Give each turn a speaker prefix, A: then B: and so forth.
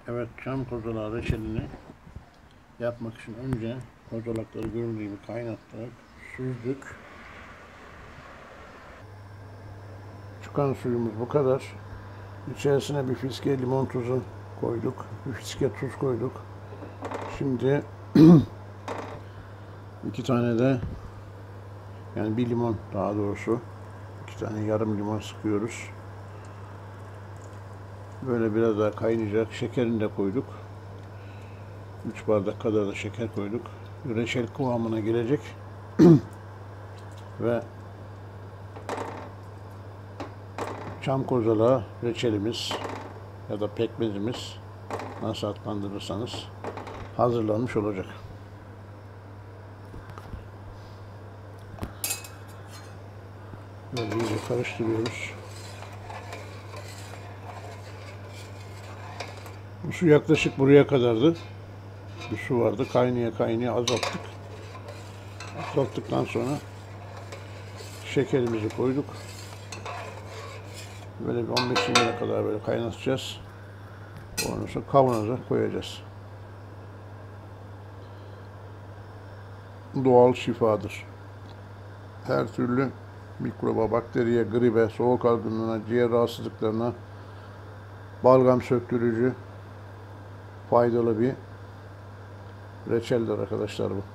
A: Evet, çam kozalağı reçelini yapmak için önce kozalakları görüldüğü gibi kaynattık, süzdük. Çıkan suyumuz bu kadar. İçerisine bir fiske limon tuzu koyduk, bir fiske tuz koyduk. Şimdi iki tane de, yani bir limon daha doğrusu, iki tane yarım limon sıkıyoruz. Böyle biraz daha kaynayacak. Şekerini de koyduk. 3 bardak kadar da şeker koyduk. Reçel kıvamına gelecek. Ve çam kozalağı reçelimiz ya da pekmezimiz, nasıl adlandırırsanız, hazırlanmış olacak. Böyle iyice karıştırıyoruz. Bu su yaklaşık buraya kadardı. Bir su vardı. Kaynaya kaynaya azalttık. Azalttıktan sonra şekerimizi koyduk. Böyle bir 15-20 dakika kadar böyle kaynatacağız. Ondan sonra kavanoza koyacağız. Doğal şifadır. Her türlü mikroba, bakteriye, gribe, soğuk algınlığına, ciğer rahatsızlıklarına balgam söktürücü, faydalı bir reçeldir arkadaşlar bu.